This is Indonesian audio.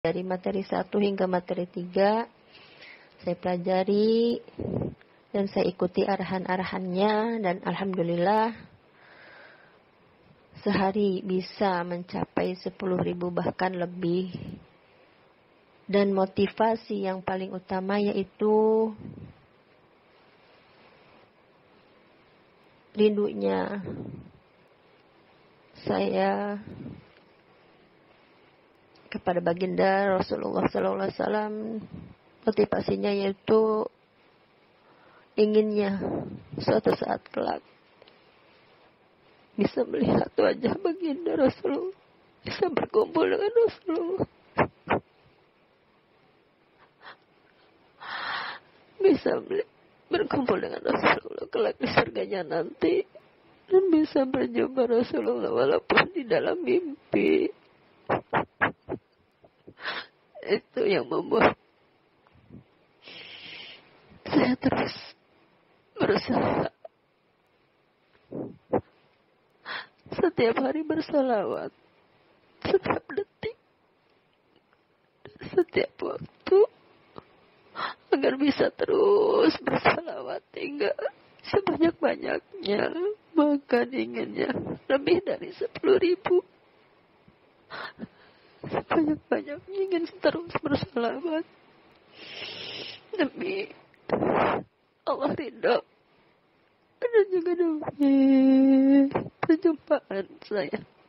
dari materi 1 hingga materi 3 saya pelajari dan saya ikuti arahan-arahannya, dan alhamdulillah sehari bisa mencapai 10.000 bahkan lebih. Dan motivasi yang paling utama yaitu rindunya saya kepada baginda Rasulullah SAW. Motivasinya yaitu inginnya suatu saat kelak bisa melihat wajah baginda Rasulullah, bisa berkumpul dengan Rasulullah, bisa berkumpul dengan Rasulullah kelak di surganya nanti, dan bisa berjumpa Rasulullah walaupun di dalam mimpi. Itu yang membuat saya terus berusaha setiap hari bersalawat, setiap detik, setiap waktu, agar bisa terus bersalawat hingga sebanyak-banyaknya. Bahkan inginnya lebih dari 10.000. Sebanyak-banyaknya ingin terus bersalawat demi Allah ridha, dan juga demi perjumpaan saya